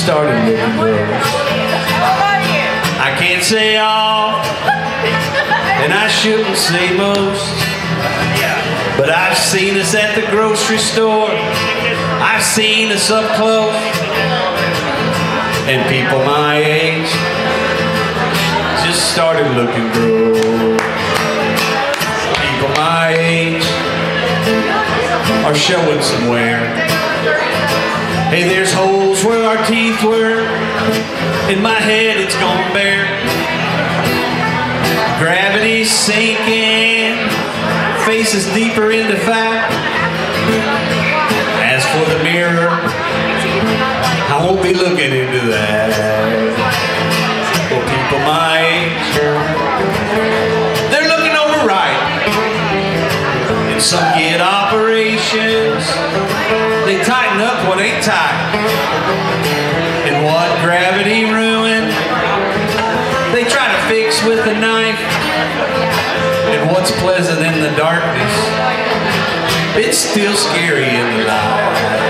started looking gross. I can't say all, and I shouldn't say most, but I've seen us at the grocery store, I've seen us up close, and people my age just started looking gross. People my age are showing some wear. Hey, there's holes where our teeth were, in my head it's gone bare. Gravity's sinking, face is deeper into fact. As for the mirror, I won't be looking into that. Well, people my age, they're looking over right. And some get operations, they tighten up what ain't tight. And what gravity ruined, they try to fix with a knife. And what's pleasant in the darkness, it's still scary in the light.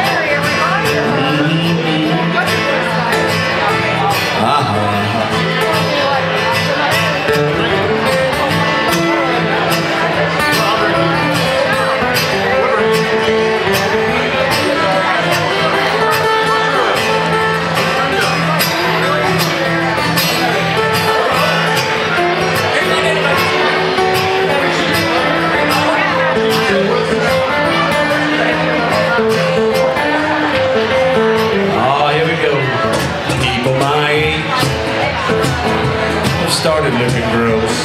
Started looking gross.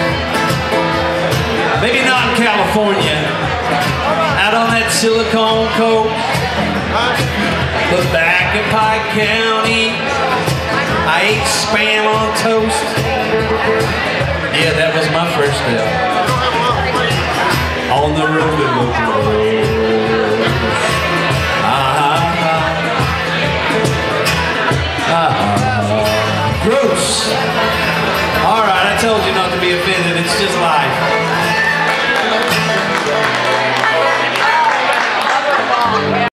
Maybe not in California, out on that Silicon coast, but back in Pike County, I ate Spam on toast. Yeah, that was my first step on the road to looking gross. Gross. All right, I told you not to be offended. It's just life.